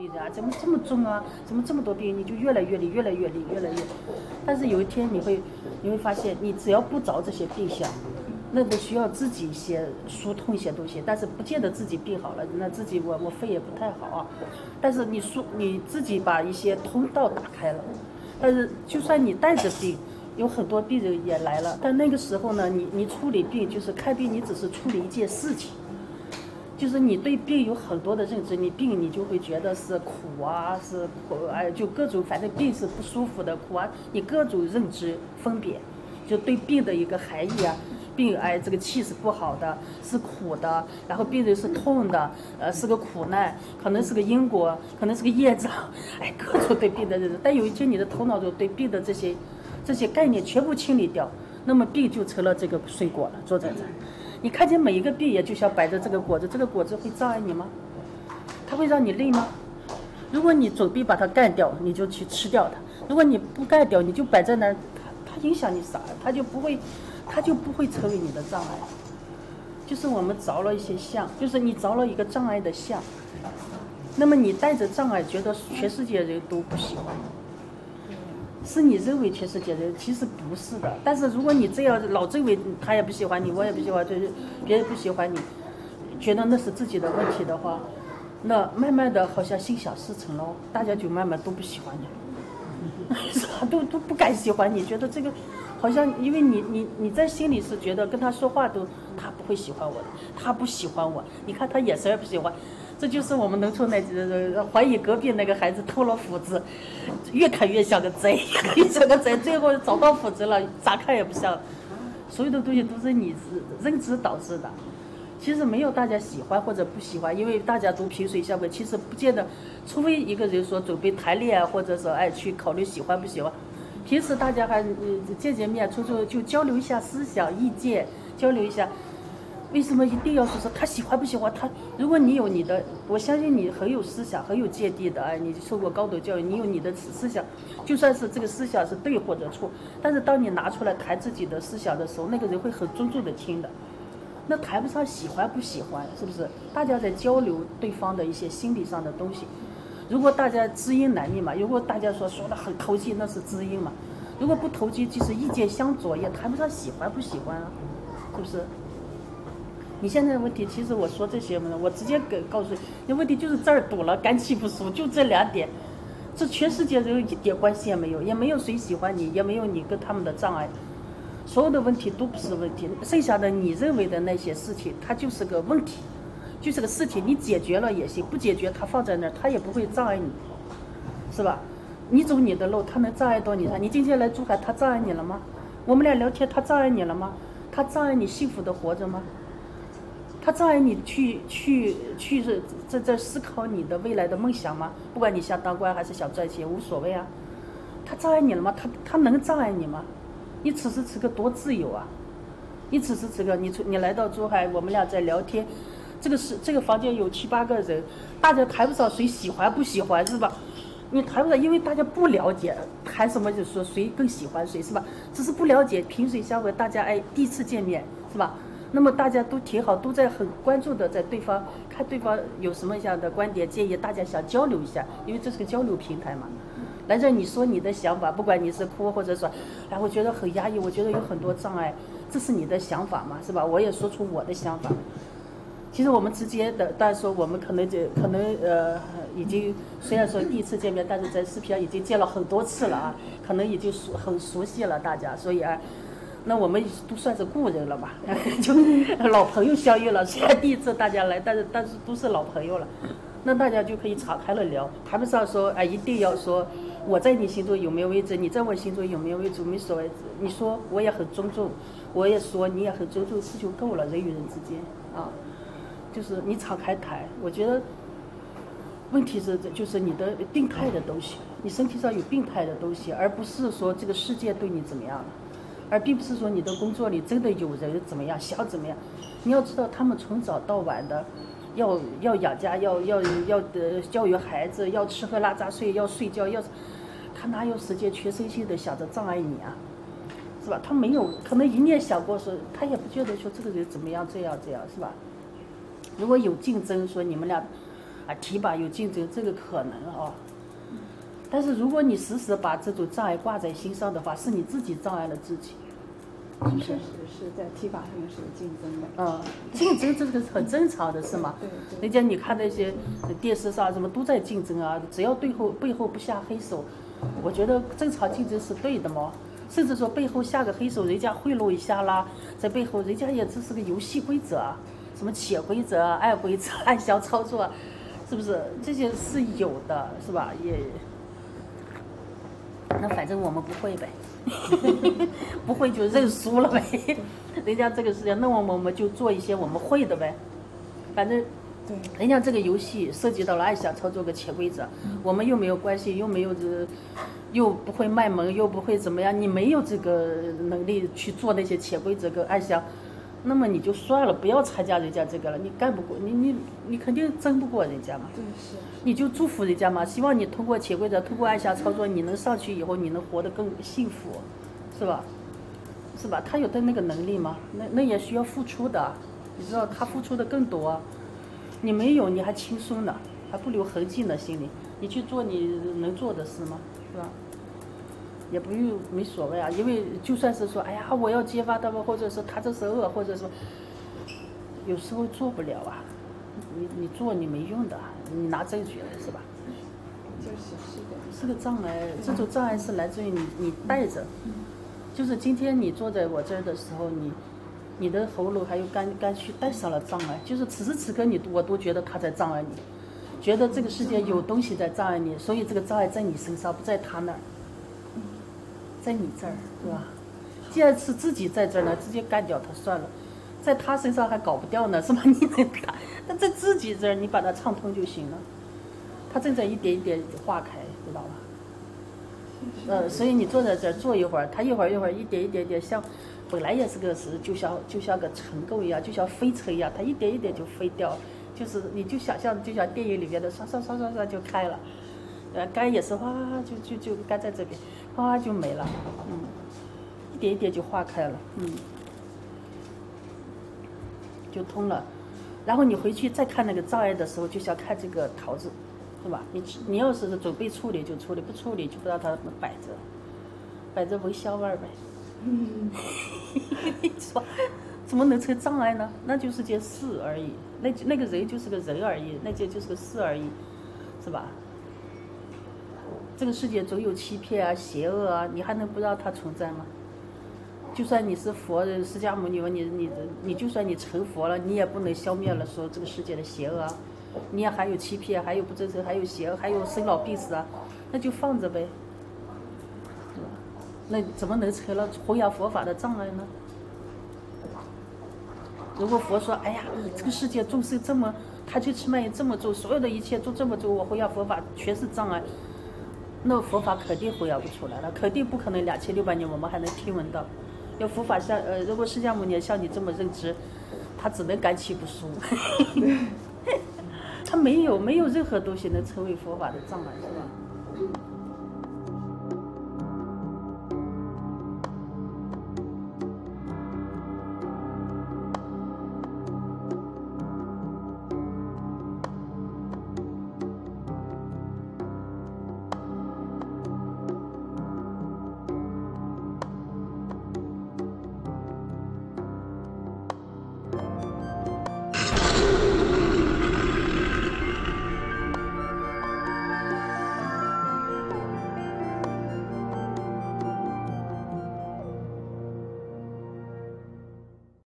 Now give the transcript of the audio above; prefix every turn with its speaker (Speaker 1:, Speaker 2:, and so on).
Speaker 1: 啊，怎么这么重啊？怎么这么多病？你就越来越厉，越来越厉，越来越。但是有一天你会发现，你只要不着这些病象，那都需要自己些疏通一些东西，但是不见得自己病好了，那自己我肺也不太好啊。但是你自己把一些通道打开了，但是就算你带着病，有很多病人也来了，但那个时候呢，你处理病就是看病，你只是处理一件事情。就是你对病有很多的认知，你病你就会觉得是苦啊，是苦，哎，就各种反正病是不舒服的苦啊，你各种认知分别，就对病的一个含义啊，病哎这个气是不好的，是苦的，然后病人是痛的，是个苦难，可能是个因果，可能是个业障，哎，各种对病的认知。但有一天你的头脑中对病的这些概念全部清理掉，那么病就成了这个水果了，坐在这儿。你看见每一个病也就像摆着这个果子，这个果子会障碍你吗？它会让你累吗？如果你准备把它干掉，你就去吃掉它；如果你不干掉，你就摆在那儿，它影响你啥？它就不会成为你的障碍。就是我们着了一些相，就是你着了一个障碍的相，那么你带着障碍，觉得全世界人都不喜欢你。是你认为全世界人，其实不是的。但是如果你这样老认为他也不喜欢你，我也不喜欢，就是别人不喜欢你，觉得那是自己的问题的话，那慢慢的好像心想事成了，大家就慢慢都不喜欢你，都不敢喜欢你，觉得这个好像因为你在心里是觉得跟他说话都他不会喜欢我的，他不喜欢我，你看他眼神也不喜欢。这就是我们农村怀疑隔壁那个孩子偷了斧子，越看越像个贼，越像个贼，最后找到斧子了，咋看也不像。所有的东西都是你认知导致的。其实没有大家喜欢或者不喜欢，因为大家都萍水相逢，其实不见得，除非一个人说准备谈恋爱，或者说哎去考虑喜欢不喜欢，平时大家还见面，就交流一下思想意见，交流一下。为什么一定要说他喜欢不喜欢他？如果你有你的，我相信你很有思想，很有见地的，哎，你受过高等教育，你有你的思想，就算是这个思想是对或者错，但是当你拿出来谈自己的思想的时候，那个人会很尊重的听的。那谈不上喜欢不喜欢，是不是？大家在交流对方的一些心理上的东西。如果大家知音难觅嘛，如果大家说的很投机，那是知音嘛。如果不投机，即使意见相左，也谈不上喜欢不喜欢啊，是不是？你现在的问题，其实我说这些嘛，我直接告诉你，那问题就是这儿堵了，肝气不舒，就这两点，这全世界人一点关系也没有，也没有谁喜欢你，也没有你跟他们的障碍，所有的问题都不是问题，剩下的你认为的那些事情，它就是个问题，就是个事情，你解决了也行，不解决它放在那儿，它也不会障碍你，是吧？你走你的路，它能障碍到你？你今天来珠海，它障碍你了吗？我们俩聊天，它障碍你了吗？它障碍你幸福的活着吗？他障碍你去这思考你的未来的梦想吗？不管你想当官还是想赚钱，无所谓啊。他障碍你了吗？他能障碍你吗？你此时此刻多自由啊！你此时此刻你来到珠海，我们俩在聊天，这个房间有7、8个人，大家谈不上谁喜欢不喜欢，是吧？你谈不上，因为大家不了解，谈什么就说谁更喜欢谁，是吧？只是不了解，萍水相逢，大家哎第一次见面，是吧？那么大家都挺好，都在很关注的在对方看对方有什么样的观点建议，大家想交流一下，因为这是个交流平台嘛。来这你说你的想法，不管你是哭或者说，哎，我觉得很压抑，我觉得有很多障碍，这是你的想法嘛，是吧？我也说出我的想法。其实我们之间的，当然说我们可能已经虽然说第一次见面，但是在视频上已经见了很多次了啊，可能已经很熟悉了大家，所以啊。那我们都算是故人了吧，就老朋友相遇了。虽然第一次大家来，但是都是老朋友了。那大家就可以敞开了聊，谈不上说一定要说我在你心中有没有位置，你在我心中有没有位置，没所谓。你说我也很尊重，我也说你也很尊重，这就够了。人与人之间啊，就是你敞开谈。我觉得问题是就是你的病态的东西，你身体上有病态的东西，而不是说这个世界对你怎么样了。而并不是说你的工作里真的有人怎么样想怎么样，你要知道他们从早到晚的，要养家，要教育孩子，要吃喝拉撒睡，要睡觉，他哪有时间全身心的想着障碍你啊，是吧？他没有可能一念想过说，他也不觉得说这个人怎么样这样是吧？如果有竞争，说你们俩啊，提拔有竞争，这个可能啊。但是如果你时时把这种障碍挂在心上的话，是你自己障碍了自己。
Speaker 2: 确实是在提拔上面是有竞争的。
Speaker 1: 竞争这个是很正常的，是吗？
Speaker 2: 对。
Speaker 1: 人家你看那些电视上什么都在竞争啊，只要背后不下黑手，我觉得正常竞争是对的嘛。甚至说背后下个黑手，人家贿赂一下啦，在背后人家也只是个游戏规则啊，什么潜规则啊、暗规则、暗箱操作啊，是不是？这些是有的，是吧？也，那反正我们不会呗。不会就认输了呗，人家这个事情，那我们就做一些我们会的呗，反正，
Speaker 2: 对，
Speaker 1: 人家这个游戏涉及到了暗箱操作个潜规则，我们又没有关系，又没有又不会卖萌，又不会怎么样，你没有这个能力去做那些潜规则跟暗箱，那么你就算了，不要参加人家这个了，你干不过，你肯定争不过人家嘛。
Speaker 2: 对，是。
Speaker 1: 你就祝福人家嘛，希望你通过潜规则，通过暗箱操作，你能上去以后，你能活得更幸福，是吧？是吧？他有的那个能力吗？那也需要付出的，你知道他付出的更多，你没有你还轻松呢，还不留痕迹呢，心里你去做你能做的事吗？是吧？也不用没所谓啊，因为就算是说，哎呀，我要揭发他们，或者是他这是恶，或者说有时候做不了啊。你做你没用的，你拿证据来是吧？
Speaker 2: 是
Speaker 1: 个障碍，这种障碍是来自于你带着，就是今天你坐在我这儿的时候，你的喉咙还有肝区带上了障碍，就是此时此刻我都觉得他在障碍你，觉得这个世界有东西在障碍你，所以这个障碍在你身上，不在他那儿，在你这儿，对吧？既然是自己在这儿呢，直接干掉他算了。在他身上还搞不掉呢，是吧？你能打，但在自己这儿你把它畅通就行了。他正在一点一点化开，知道吧？所以你坐在这儿坐一会儿，他一会儿一点一点，像本来也是个就像个尘垢一样，就像飞尘一样，它一点一点就飞掉，就是你就想象就像电影里面的刷就开了，肝也是哗就肝在这边，哗就没了，一点一点就化开了，就通了，然后你回去再看那个障碍的时候，就像看这个桃子，是吧？你要是准备处理就处理，不处理就不知道它摆着闻香味儿呗。你说怎么能成障碍呢？那就是件事而已，那个人就是个人而已，那就是个事而已，是吧？这个世界总有欺骗啊、邪恶啊，你还能不知道它存在吗？就算你是佛人释迦牟尼，你就算你成佛了，你也不能消灭了说这个世界的邪恶啊，你也还有欺骗，还有不真诚，还有邪恶，还有生老病死啊，那就放着呗，那怎么能成了弘扬佛法的障碍呢？如果佛说，哎呀，这个世界众生这么贪嗔痴慢疑这么重，所有的一切都这么重，我弘扬佛法全是障碍，那佛法肯定弘扬不出来了，肯定不可能2600年我们还能听闻到。要佛法像如果释迦牟尼像你这么认知，他只能赶起不输。他没有任何东西能成为佛法的障碍，是吧？